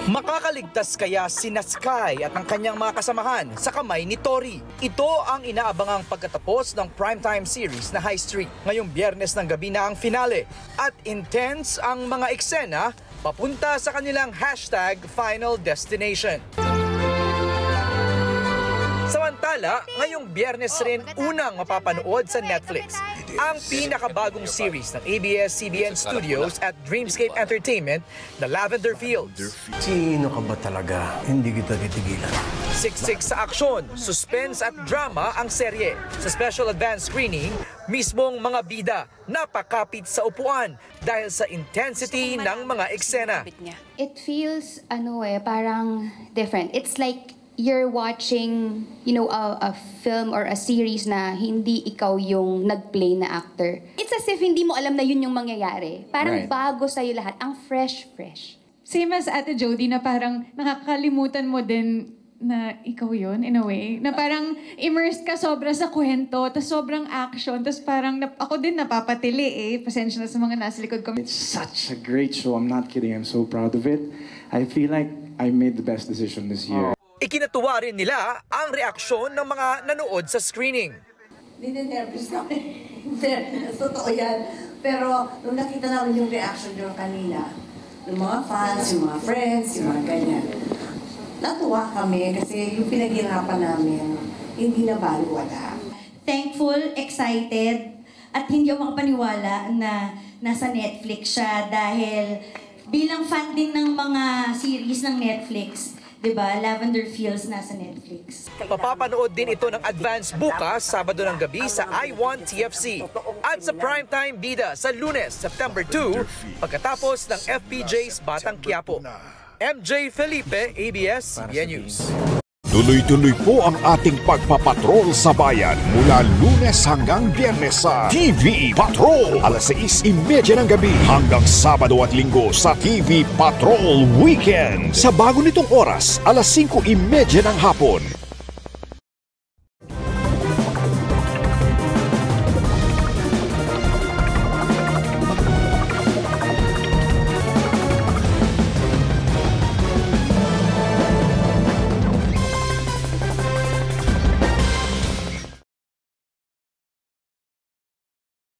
Makakaligtas kaya sina Sky at ang kanyang mga kasamahan sa kamay ni Tori? Ito ang inaabangang pagkatapos ng primetime series na High Street. Ngayong Biyernes ng gabi na ang finale at intense ang mga eksena papunta sa kanilang #final destination. Samantala, ngayong Biyernes rin unang mapapanood sa Netflix ang pinakabagong series ng ABS-CBN Studios at Dreamscape Entertainment na Lavender Fields. Sino ka ba talaga? Hindi kita titigilan. Siksik sa aksyon, suspense at drama ang serye. Sa special advance screening, mismong mga bida napakapit sa upuan dahil sa intensity ng mga eksena. It feels parang different. It's like you're watching, a film or a series na hindi ikaw yung nag-play na actor. It's as if hindi mo alam na yun yung mangyayari. Parang bago sa'yo lahat. Ang fresh. Same as Ate Jody na parang nakakalimutan mo din na ikaw yun, in a way. Na parang immersed ka sobra sa kwento, tas sobrang action, tas parang ako din napapatili Pasensya na sa mga nasa likod ko. It's such a great show. I'm not kidding. I'm so proud of it. I feel like I made the best decision this year. Ikinatuwa rin nila ang reaksyon ng mga nanood sa screening. Ninenervous kami. Totoo yan. Pero nung nakita namin yung reaction nyo kanina, ng mga fans, yung mga friends, yung mga ganyan, natuwa kami kasi yung pinaghirapan namin, hindi na baliwala. Thankful, excited, at hindi ako makapaniwala na nasa Netflix siya dahil bilang fan din ng mga series ng Netflix, diba? Lavender Fields nasa Netflix. Papapanood din ito ng advance bukas, Sabado ng gabi sa I1 TFC at sa Primetime Bida sa Lunes, September 2, pagkatapos ng FPJ's Batang Quiapo. MJ Felipe, ABS-CBN News. Tuloy-tuloy po ang ating pagpapatrol sa bayan mula Lunes hanggang Biyernes sa TV Patrol. Alas 6:30 ng gabi hanggang Sabado at Linggo sa TV Patrol Weekend. Sa bago nitong oras, alas 5:30 ng hapon.